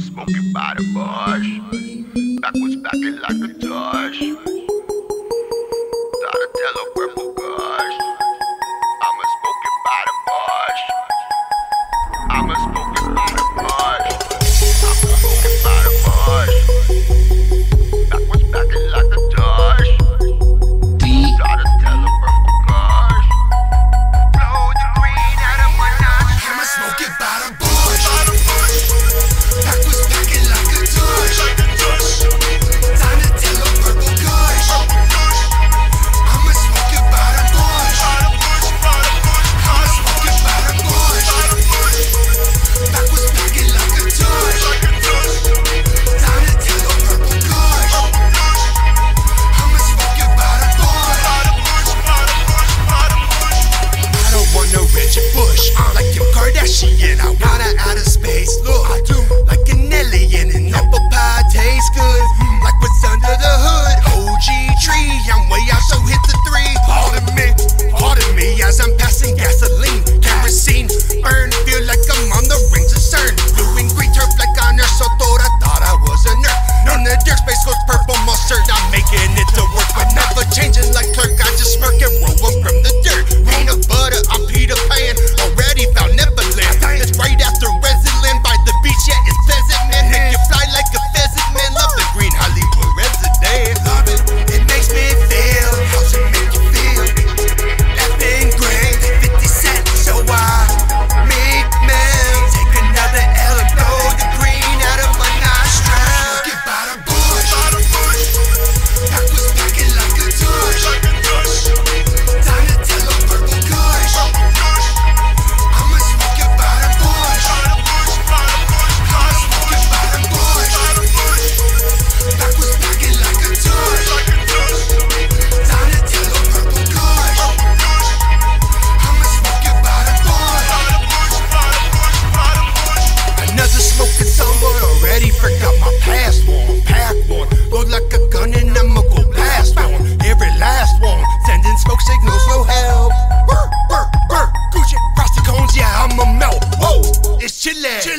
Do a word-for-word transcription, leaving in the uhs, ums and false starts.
smoking by the bush. Backwards backing like a tush. Donatello purple gush. I'm a smoking by the bush. I'm a smoking by the bush. I'm a smoking by the bush. Backwards backing like a tush. Donatello purple gush. Blow the green out of my nostrils. I'm a smoking by the bush. Backwards backing like a tush. Donatello purple gush. I'm a smoking by the bush. I'm a smoking by the bush. Backwards backing like a tush. Donatello purple gush. I'm a smoking by the bush. I don't want no Reggie Bush like Kim Kardashian. I want her outer space. Look, I do like an alien, and apple pie tastes good, like what's under the hood. O G tree, I'm way out, so hit the three. Pardon me, pardon me as I'm passing gasoline, kerosene, burn. Feel like I'm on the rings of CERN. Blue and green turf like on Earth, so thought I thought I was a nerd. None of dirt, space goes purple, most certain I'm making it to work, but never changing like Clerk. I just smirk and roll up from the dirt. Peanut butter, I'm Peter Pan, already found Neverland. It's right after Resident by the beach, yeah, it's pleasant, man. Make you fly like a pheasant, man. Love the green Hollywood resident. Love it, it makes me feel. How's it make you feel? Laughing great, fifty cent, so I make man. Take another L and blow the green out of my nostrils. Get by the bush, backwards backing like a tush. Donatello purple gush. I'm a smoking by the bush. I'm a smoking by the bush. Backwards backing like a tush. Donatello purple gush. I'm a smoking by the bush. Another smoking someone already forgot my past one. Pack one, load like a gun and I'ma go blast one. Every last one, sending smoke signals, no help. Burr, burr, burr, Gucci, frosty cones, yeah, I'ma melt. Whoa, it's Chile.